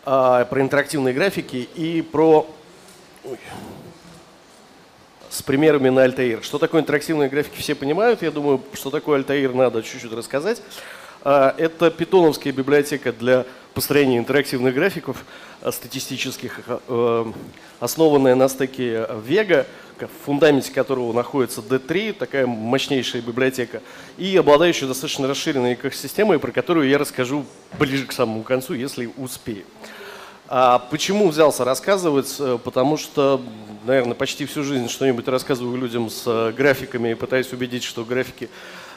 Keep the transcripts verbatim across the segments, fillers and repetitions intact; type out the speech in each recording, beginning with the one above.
про интерактивные графики и про... Ой. С примерами на Altair. Что такое интерактивные графики, все понимают. Я думаю, что такое Altair, надо чуть-чуть рассказать. Это питоновская библиотека для построения интерактивных графиков статистических, основанная на стеке Vega, в фундаменте которого находится ди три, такая мощнейшая библиотека, и обладающая достаточно расширенной экосистемой, про которую я расскажу ближе к самому концу, если успею. А почему взялся рассказывать? Потому что, наверное, почти всю жизнь что-нибудь рассказываю людям с графиками и пытаюсь убедить, что графики,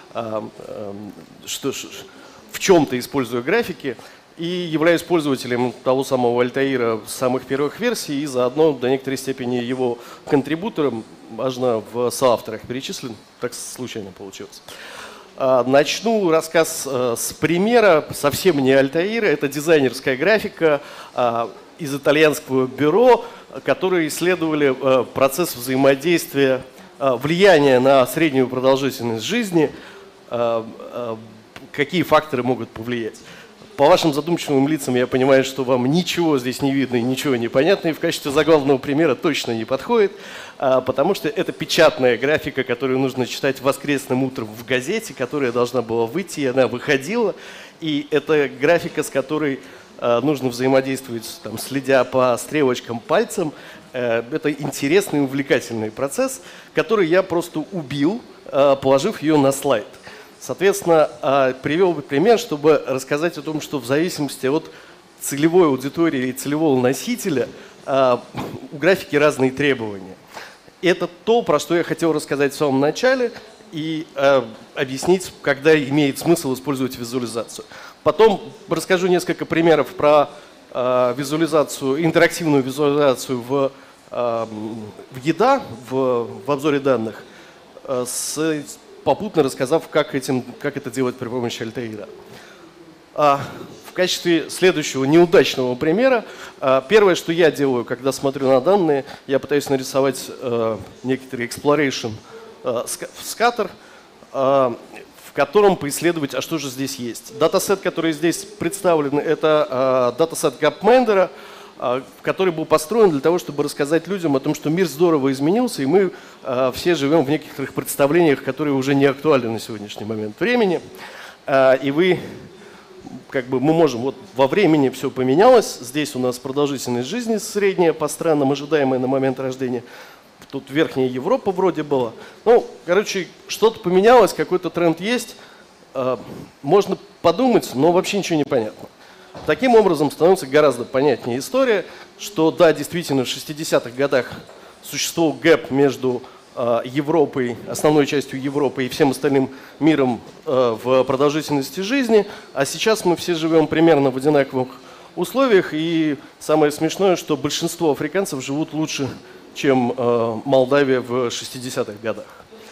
что в чем-то использую графики, и являюсь пользователем того самого Altair с самых первых версий и заодно до некоторой степени его контрибутором, важно в соавторах перечислен, так случайно получилось. Начну рассказ с примера, совсем не Altair, это дизайнерская графика из итальянского бюро, которые исследовали процесс взаимодействия, влияния на среднюю продолжительность жизни, какие факторы могут повлиять. По вашим задумчивым лицам я понимаю, что вам ничего здесь не видно и ничего не понятно, и в качестве заглавного примера точно не подходит, потому что это печатная графика, которую нужно читать воскресным утром в газете, которая должна была выйти, и она выходила. И это графика, с которой нужно взаимодействовать, там, следя по стрелочкам пальцем. Это интересный и увлекательный процесс, который я просто убил, положив ее на слайд. Соответственно, привел бы пример, чтобы рассказать о том, что в зависимости от целевой аудитории и целевого носителя у графики разные требования. Это то, про что я хотел рассказать в самом начале и объяснить, когда имеет смысл использовать визуализацию. Потом расскажу несколько примеров про визуализацию, интерактивную визуализацию в, в еда, в, в обзоре данных, с попутно рассказав, как, этим, как это делать при помощи Altair. А в качестве следующего неудачного примера, а, первое, что я делаю, когда смотрю на данные, я пытаюсь нарисовать а, некоторый exploration а, scatter, а, в котором поисследовать, а что же здесь есть. Датасет, который здесь представлен, это а, датасет Gapminder, который был построен для того, чтобы рассказать людям о том, что мир здорово изменился, и мы э, все живем в некоторых представлениях, которые уже не актуальны на сегодняшний момент времени. Э, и вы, как бы, мы можем, вот во времени все поменялось, здесь у нас продолжительность жизни средняя по странам, ожидаемая на момент рождения. Тут Верхняя Европа вроде была. Ну, короче, что-то поменялось, какой-то тренд есть. Э, можно подумать, но вообще ничего не понятно. Таким образом, становится гораздо понятнее история, что да, действительно, в шестидесятых годах существовал гэп между э, Европой, основной частью Европы и всем остальным миром э, в продолжительности жизни, а сейчас мы все живем примерно в одинаковых условиях, и самое смешное, что большинство африканцев живут лучше, чем э, Молдавия в шестидесятых годах.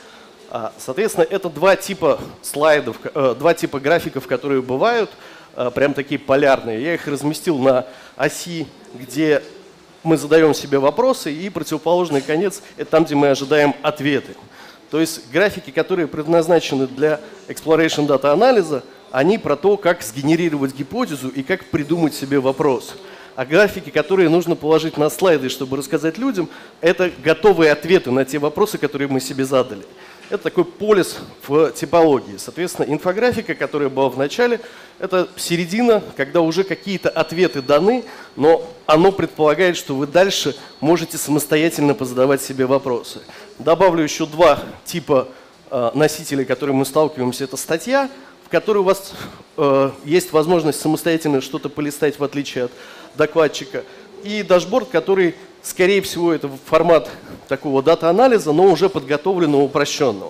А, соответственно, это два типа слайдов, э, два типа графиков, которые бывают, прям такие полярные. Я их разместил на оси, где мы задаем себе вопросы, и противоположный конец – это там, где мы ожидаем ответы. То есть графики, которые предназначены для exploration data анализа, они про то, как сгенерировать гипотезу и как придумать себе вопрос. А графики, которые нужно положить на слайды, чтобы рассказать людям, это готовые ответы на те вопросы, которые мы себе задали. Это такой полис в типологии. Соответственно, инфографика, которая была в начале, это середина, когда уже какие-то ответы даны, но оно предполагает, что вы дальше можете самостоятельно позадавать себе вопросы. Добавлю еще два типа э, носителей, с которыми мы сталкиваемся. Это статья, в которой у вас э, есть возможность самостоятельно что-то полистать, в отличие от докладчика, и дашборд, который, скорее всего, это формат такого дата-анализа, но уже подготовленного, упрощенного.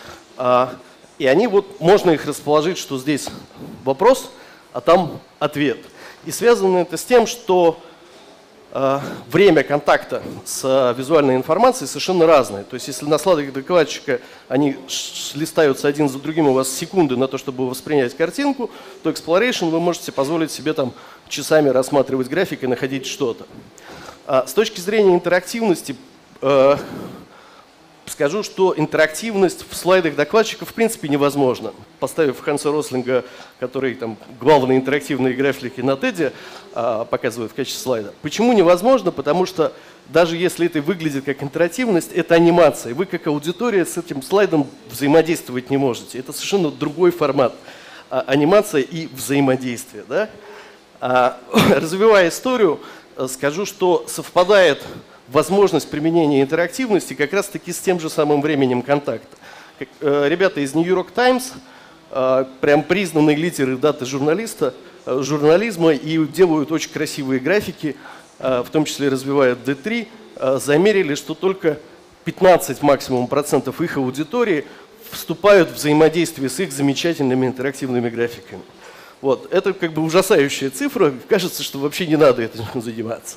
А, и они вот, можно их расположить, что здесь вопрос, а там ответ. И связано это с тем, что а, время контакта с а, визуальной информацией совершенно разное. То есть если на слайдах докладчика они листаются один за другим, у вас секунды на то, чтобы воспринять картинку, то Exploration вы можете позволить себе там часами рассматривать график и находить что-то. А, с точки зрения интерактивности, скажу, что интерактивность в слайдах докладчика в принципе невозможна. Поставив Ханса Рослинга, который там главные интерактивные графики на теде а, показывает в качестве слайда. Почему невозможно? Потому что даже если это выглядит как интерактивность, это анимация. Вы как аудитория с этим слайдом взаимодействовать не можете. Это совершенно другой формат. А, анимация и взаимодействие. Да? А, развивая историю, скажу, что совпадает возможность применения интерактивности как раз-таки с тем же самым временем контакта. Ребята из New York Times, прям признанные лидеры даты журналиста, журнализма, и делают очень красивые графики, в том числе развивают ди три, замерили, что только пятнадцать максимум процентов их аудитории вступают в взаимодействие с их замечательными интерактивными графиками. Вот. Это как бы ужасающая цифра, кажется, что вообще не надо этим заниматься.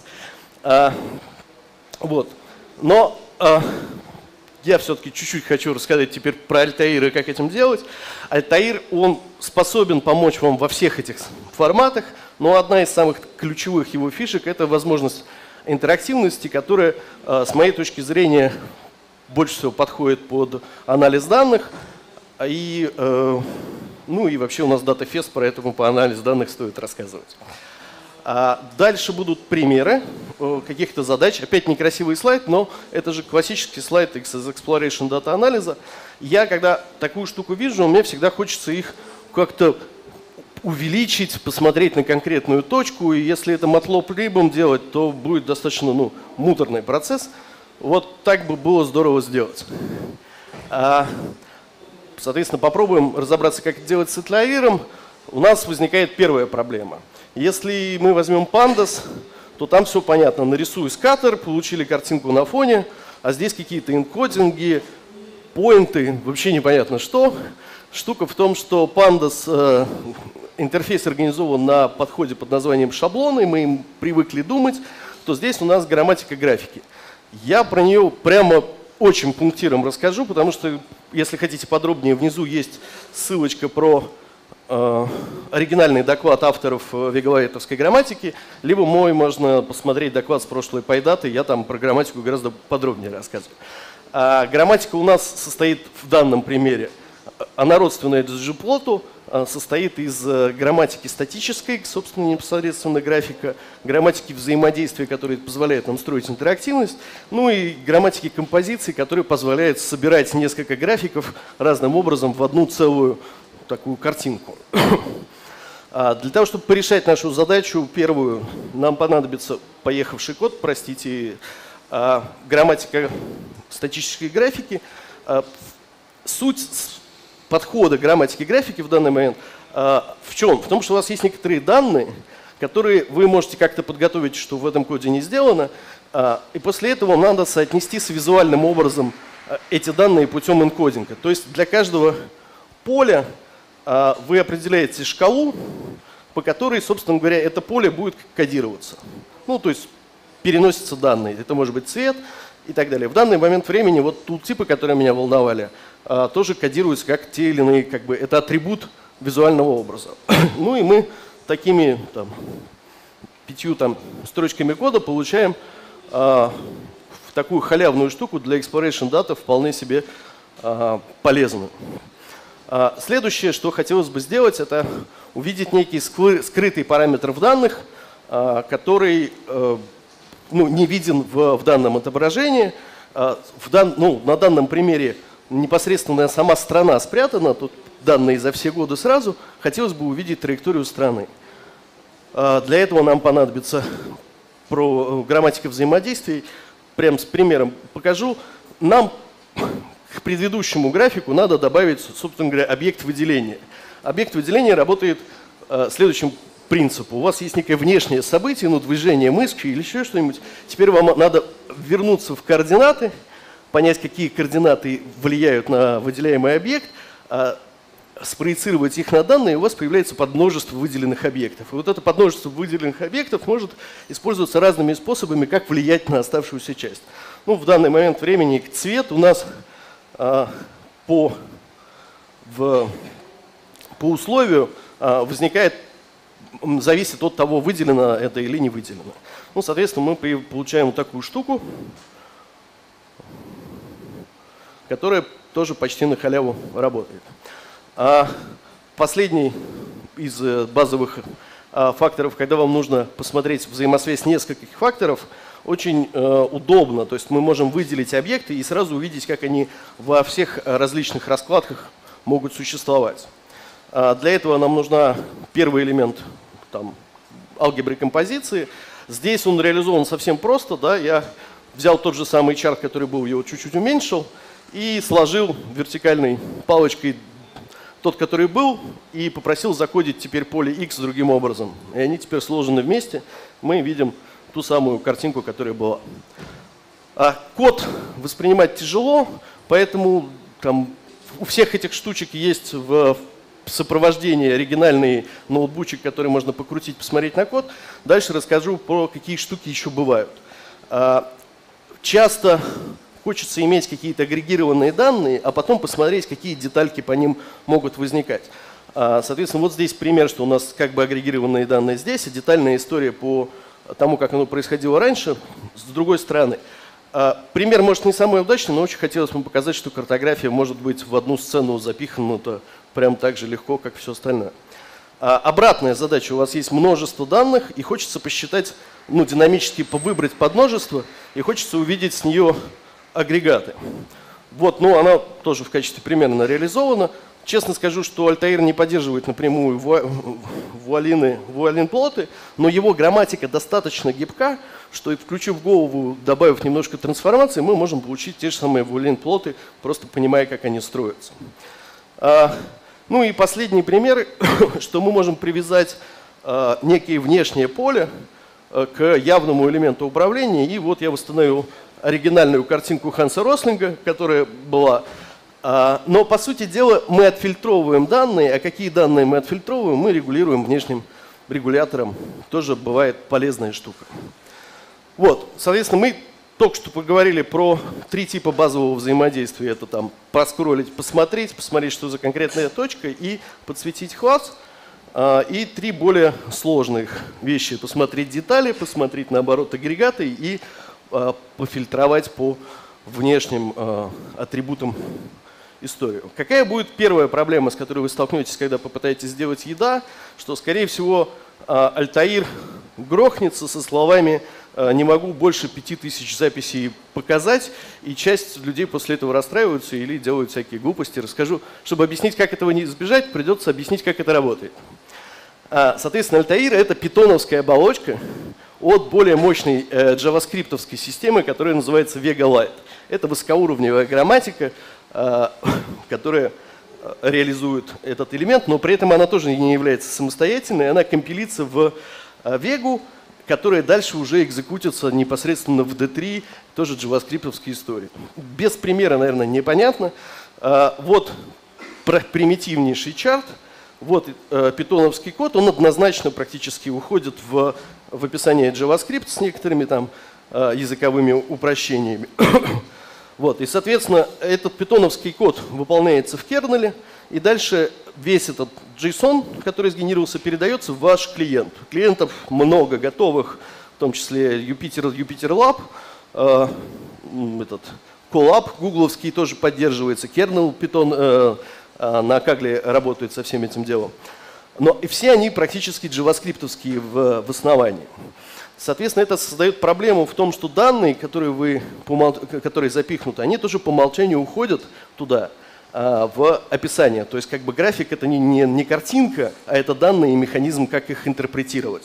Вот. Но э, я все-таки чуть-чуть хочу рассказать теперь про Altair и как этим делать. Altair, он способен помочь вам во всех этих форматах, но одна из самых ключевых его фишек – это возможность интерактивности, которая, э, с моей точки зрения, больше всего подходит под анализ данных. И, э, ну и вообще у нас DataFest, поэтому по анализу данных стоит рассказывать. А дальше будут примеры каких-то задач. Опять некрасивый слайд, но это же классический слайд из Exploration Data анализа. Я, когда такую штуку вижу, мне всегда хочется их как-то увеличить, посмотреть на конкретную точку. И если это MATLAB-либом делать, то будет достаточно ну, муторный процесс. Вот так бы было здорово сделать. А, соответственно, попробуем разобраться, как это делать с Altair. У нас возникает первая проблема. Если мы возьмем Pandas, то там все понятно. Нарисуй скаттер, получили картинку на фоне, а здесь какие-то энкодинги, поинты, вообще непонятно что. Штука в том, что Pandas, э, интерфейс организован на подходе под названием шаблоны, мы им привыкли думать, то здесь у нас грамматика графики. Я про нее прямо очень пунктиром расскажу, потому что, если хотите подробнее, внизу есть ссылочка про оригинальный доклад авторов веговоэтовской грамматики, либо мой можно посмотреть доклад с прошлой пайдаты, я там про грамматику гораздо подробнее рассказываю. А грамматика у нас состоит в данном примере, она родственная ggplot, состоит из грамматики статической, собственно, непосредственно графика, грамматики взаимодействия, которая позволяет нам строить интерактивность, ну и грамматики композиции, которая позволяет собирать несколько графиков разным образом в одну целую такую картинку. Для того, чтобы порешать нашу задачу, первую, нам понадобится поехавший код, простите, грамматика статической графики. Суть подхода грамматики графики в данный момент в чем? В том, что у вас есть некоторые данные, которые вы можете как-то подготовить, что в этом коде не сделано, и после этого вам надо соотнести с визуальным образом эти данные путем энкодинга. То есть для каждого поля вы определяете шкалу, по которой, собственно говоря, это поле будет кодироваться. Ну, то есть переносятся данные. Это может быть цвет и так далее. В данный момент времени вот тултипы, которые меня волновали, тоже кодируются как те или иные, как бы это атрибут визуального образа. Ну и мы такими там, пятью там, строчками кода получаем а, такую халявную штуку для Exploration Data, вполне себе а, полезную. Следующее, что хотелось бы сделать, это увидеть некий скрытый параметр в данных, который ну, не виден в, в данном отображении. В дан, ну, на данном примере непосредственно сама страна спрятана, тут данные за все годы сразу. Хотелось бы увидеть траекторию страны. Для этого нам понадобится про грамматика взаимодействий. Прям с примером покажу. Нам к предыдущему графику надо добавить, собственно говоря, объект выделения. Объект выделения работает э, следующим принципом. У вас есть некое внешнее событие, ну, движение мышки или еще что-нибудь. Теперь вам надо вернуться в координаты, понять, какие координаты влияют на выделяемый объект, э, спроецировать их на данные, и у вас появляется подмножество выделенных объектов. И вот это подмножество выделенных объектов может использоваться разными способами, как влиять на оставшуюся часть. Ну, в данный момент времени цвет у нас По, в, по условию возникает, зависит от того, выделено это или не выделено. Ну, соответственно, мы получаем вот такую штуку. которая тоже почти на халяву работает. А последний из базовых факторов, когда вам нужно посмотреть взаимосвязь нескольких факторов, очень э, удобно. То есть мы можем выделить объекты и сразу увидеть, как они во всех различных раскладках могут существовать. А для этого нам нужна первый элемент там, алгебры композиции. Здесь он реализован совсем просто. Да? Я взял тот же самый чарт, который был, его чуть-чуть уменьшил и сложил вертикальной палочкой тот, который был, и попросил закодить теперь поле x другим образом. И они теперь сложены вместе. Мы видим ту самую картинку, которая была. А код воспринимать тяжело, поэтому там, у всех этих штучек есть в сопровождении оригинальный ноутбучик, который можно покрутить, посмотреть на код. Дальше расскажу про какие штуки еще бывают. А, часто хочется иметь какие-то агрегированные данные, а потом посмотреть, какие детальки по ним могут возникать. А, соответственно, вот здесь пример, что у нас как бы агрегированные данные здесь, и детальная история по тому, как оно происходило раньше, с другой стороны. А, пример, может, не самый удачный, но очень хотелось вам показать, что картография может быть в одну сцену запихнута прям так же легко, как все остальное. А, обратная задача. У вас есть множество данных, и хочется посчитать, ну, динамически выбрать подмножество, и хочется увидеть с нее агрегаты. Вот, ну, она тоже в качестве примерно реализована. Честно скажу, что Altair не поддерживает напрямую вуалины, вуалин-плоты, но его грамматика достаточно гибка, что, включив голову, добавив немножко трансформации, мы можем получить те же самые вуалин-плоты, просто понимая, как они строятся. А, ну и последний пример, что мы можем привязать а, некие внешнее поле а, к явному элементу управления. И вот я восстановил оригинальную картинку Ханса Рослинга, которая была. Но, по сути дела, мы отфильтровываем данные, а какие данные мы отфильтровываем, мы регулируем внешним регулятором. Тоже бывает полезная штука. Вот, соответственно, мы только что поговорили про три типа базового взаимодействия. Это там проскроллить, посмотреть, посмотреть, что за конкретная точка, и подсветить класс. И три более сложных вещи. Посмотреть детали, посмотреть, наоборот, агрегаты и пофильтровать по внешним атрибутам историю. Какая будет первая проблема, с которой вы столкнетесь, когда попытаетесь сделать еда? Что, скорее всего, Altair грохнется со словами «не могу больше пяти тысяч записей показать», и часть людей после этого расстраиваются или делают всякие глупости. Расскажу, чтобы объяснить, как этого не избежать, придется объяснить, как это работает. Соответственно, Altair — это питоновская оболочка от более мощной джаваскриптовской системы, которая называется VegaLite. Это высокоуровневая грамматика, которая реализует этот элемент, но при этом она тоже не является самостоятельной, она компилится в Vega, которая дальше уже экзекутится непосредственно в ди три, тоже джаваскриптовской истории. Без примера, наверное, непонятно. Вот примитивнейший чарт, вот питоновский код, он однозначно практически уходит в, в описание JavaScript с некоторыми там языковыми упрощениями. Вот, и, соответственно, этот питоновский код выполняется в кернеле, и дальше весь этот JSON, который сгенерировался, передается в ваш клиент. Клиентов много готовых, в том числе Jupyter, Jupyter Lab, э, этот Colab гугловский тоже поддерживается, кернел Python э, э, на Kaggle работает со всем этим делом. Но и все они практически джаваскриптовские в, в основании. Соответственно, это создает проблему в том, что данные, которые, вы, которые запихнуты, они тоже по умолчанию уходят туда, в описание. То есть как бы график — это не, не, не картинка, а это данные и механизм, как их интерпретировать.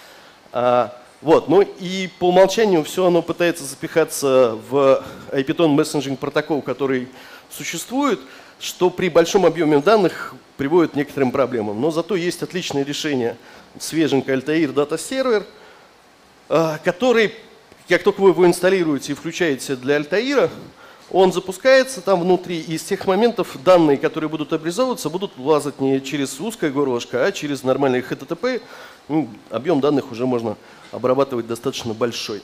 Вот. Ну и по умолчанию все оно пытается запихаться в IPython Messaging протокол, который существует, что при большом объеме данных приводит к некоторым проблемам. Но зато есть отличное решение свеженький Altair Data Server, который, как только вы его инсталируете и включаете для Altair, он запускается там внутри, и с тех моментов данные, которые будут обрисовываться, будут лазать не через узкое горлышко, а через нормальный эйч ти ти пи. Ну, объем данных уже можно обрабатывать достаточно большой.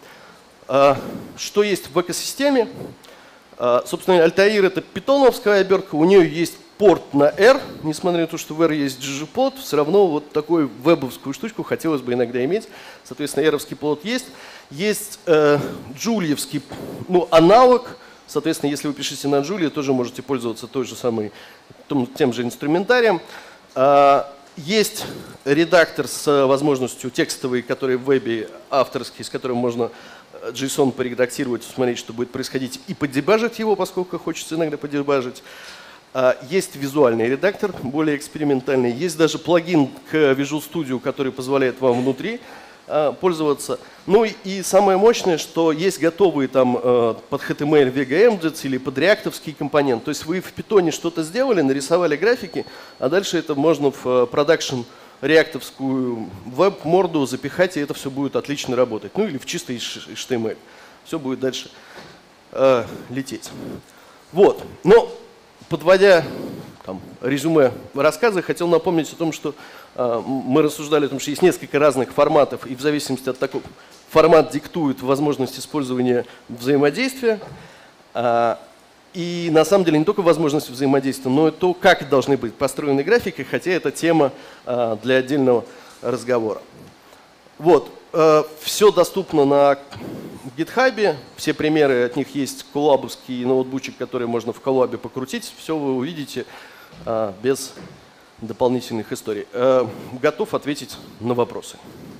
Что есть в экосистеме? Собственно, Altair — это питоновская обертка, у нее есть порт на R, несмотря на то, что в R есть ggplot, все равно вот такую вебовскую штучку хотелось бы иногда иметь. Соответственно, R-овский плот есть. Есть э, джульевский, ну, аналог Соответственно, если вы пишете на Julia, тоже можете пользоваться той же самой, тем же инструментарием. Есть редактор с возможностью текстовый, который в вебе авторский, с которым можно JSON поредактировать, смотреть, что будет происходить, и поддебажить его, поскольку хочется иногда поддебажить. Есть визуальный редактор, более экспериментальный. Есть даже плагин к Visual Studio, который позволяет вам внутри пользоваться. Ну и, и самое мощное, что есть готовые там под эйч ти эм эл Vega.mjets или под реактовский компонент. То есть вы в питоне что-то сделали, нарисовали графики, а дальше это можно в продакшн реактовскую веб-морду запихать, и это все будет отлично работать. Ну или в чистый эйч ти эм эл. Все будет дальше э, лететь. Вот. Но подводя там, резюме рассказа, хотел напомнить о том, что э, мы рассуждали о том, что есть несколько разных форматов, и в зависимости от такого формат диктует возможность использования взаимодействия. Э, и на самом деле не только возможность взаимодействия, но и то, как должны быть построены графики, хотя это тема э, для отдельного разговора. Вот. Э, все доступно на GitHub, все примеры от них есть, коллабовский ноутбучик, который можно в коллабе покрутить, все вы увидите а, без дополнительных историй. А, готов ответить на вопросы.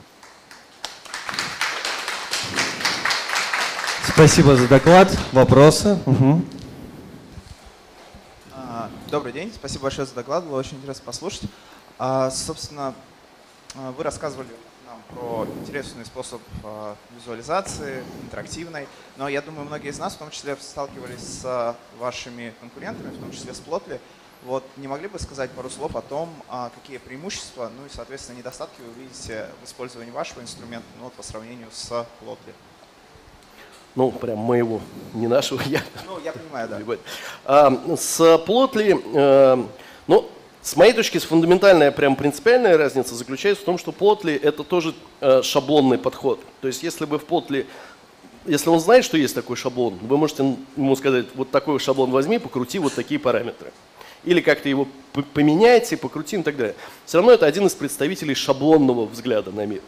Спасибо за доклад. Вопросы? Угу. Добрый день, спасибо большое за доклад, было очень интересно послушать. А, собственно, вы рассказывали про интересный способ э, визуализации, интерактивной. Но я думаю, многие из нас, в том числе, сталкивались с вашими конкурентами, в том числе с Plotly. Вот, не могли бы сказать пару слов о том, а, какие преимущества, ну и, соответственно, недостатки вы видите в использовании вашего инструмента, ну, вот, по сравнению с Plotly? Ну, прям моего, не нашего. Я. Ну, я понимаю, да. А, с Plotly, э, ну, с моей точки зрения, фундаментальная, прям принципиальная разница заключается в том, что Plotly — это тоже э, шаблонный подход. То есть если вы в Plotly, если он знает, что есть такой шаблон, вы можете ему сказать, вот такой шаблон возьми, покрути вот такие параметры. Или как-то его поменяйте, покрути и так далее. Все равно это один из представителей шаблонного взгляда на мир.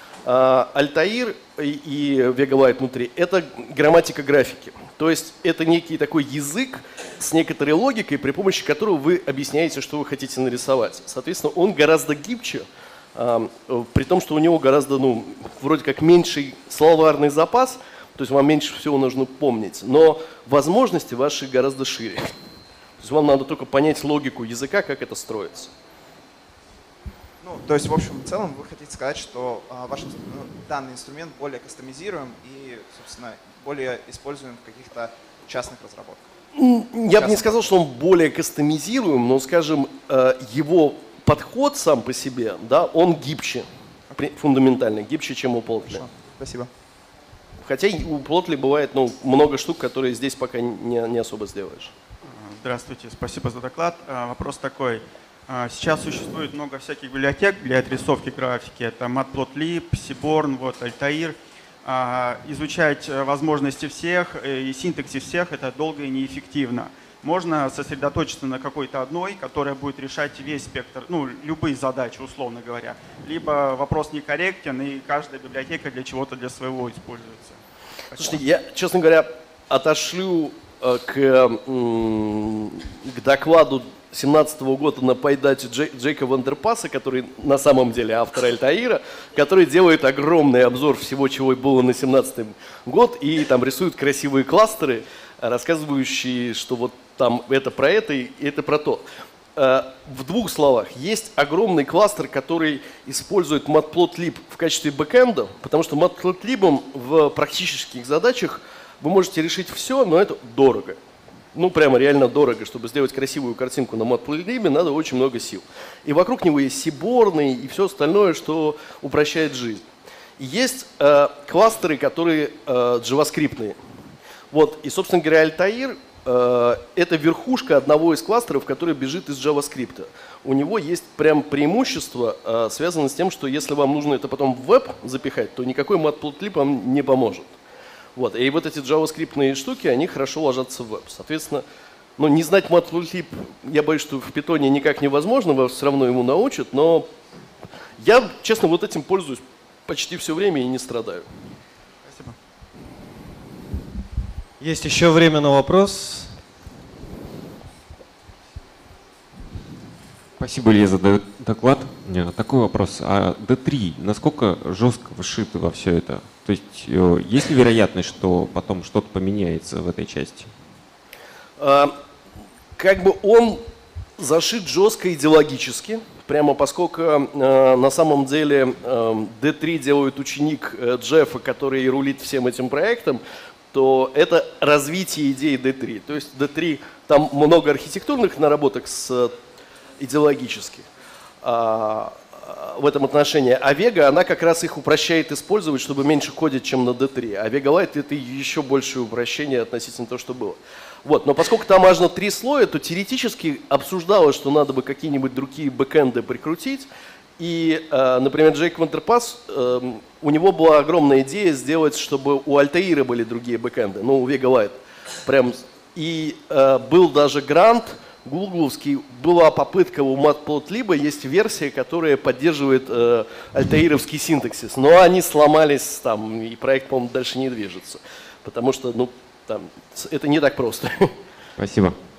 Altair и VegaLite внутри — это грамматика графики. То есть это некий такой язык с некоторой логикой, при помощи которого вы объясняете, что вы хотите нарисовать. Соответственно, он гораздо гибче, при том, что у него гораздо, ну, вроде как меньший словарный запас, то есть вам меньше всего нужно помнить, но возможности ваши гораздо шире. То есть вам надо только понять логику языка, как это строится. Ну, то есть, в общем, в целом вы хотите сказать, что а, ваш ну, данный инструмент более кастомизируем и, собственно, более используем в каких-то частных разработках? Я бы не сказал, что он более кастомизируем, но, скажем, его подход сам по себе, да, он гибче, фундаментально, гибче, чем у Plotly. Хорошо. Спасибо. Хотя у Plotly бывает, ну, много штук, которые здесь пока не, не особо сделаешь. Здравствуйте, спасибо за доклад. Вопрос такой. Сейчас существует много всяких библиотек для отрисовки графики. Это Matplotlib, Seaborn, вот, Altair. Изучать возможности всех и синтаксис всех — это долго и неэффективно. Можно сосредоточиться на какой-то одной, которая будет решать весь спектр, ну, любые задачи, условно говоря. Либо вопрос некорректен, и каждая библиотека для чего-то для своего используется. Слушайте, я, честно говоря, отошлю к, к докладу две тысячи семнадцатого года на пайдате Джей, Джейка Вандерпаса, который на самом деле автор Альтаира, который делает огромный обзор всего, чего было на две тысячи семнадцатый год, и там рисует красивые кластеры, рассказывающие, что вот там это про это и это про то. В двух словах, есть огромный кластер, который использует Matplotlib в качестве бэкэнда, потому что Matplotlib в практических задачах вы можете решить все, но это дорого. Ну, прямо реально дорого. Чтобы сделать красивую картинку на Matplotlib, надо очень много сил. И вокруг него есть Seaborn и все остальное, что упрощает жизнь. И есть э, кластеры, которые э, джаваскриптные. Вот, и, собственно говоря, Altair э, — это верхушка одного из кластеров, который бежит из JavaScript. У него есть прям преимущество, э, связанное с тем, что если вам нужно это потом в веб запихать, то никакой Matplotlib вам не поможет. Вот. И вот эти джаваскриптные штуки, они хорошо ложатся в веб. Соответственно, ну, не знать Matplotlib, я боюсь, что в питоне никак невозможно, вас все равно ему научат, но я, честно, вот этим пользуюсь почти все время и не страдаю. Спасибо. Есть еще время на вопрос. Спасибо, Илья, за доклад. У меня такой вопрос. А ди три насколько жестко вшиты во все это? То есть есть ли вероятность, что потом что-то поменяется в этой части? А, как бы он зашит жестко идеологически, прямо поскольку э, на самом деле э, ди три делает ученик э, Джеффа, который рулит всем этим проектом, то это развитие идеи ди три. То есть ди три, там много архитектурных наработок с идеологических а, в этом отношении. А Vega, она как раз их упрощает использовать, чтобы меньше кодить, чем на ди три. А Vega Lite это еще большее упрощение относительно того, что было. Вот. Но поскольку там аж на три слоя, то теоретически обсуждалось, что надо бы какие-нибудь другие бэкэнды прикрутить. И, э, например, Джейк Вантерпас, э, у него была огромная идея сделать, чтобы у Altair были другие бэкэнды, ну, у Vega Lite. Прям. И э, был даже грант гугловский, была попытка у Matplotlib, есть версия, которая поддерживает э, альтаировский синтаксис, но они сломались там, и проект, по-моему, дальше не движется, потому что, ну, там, это не так просто. Спасибо.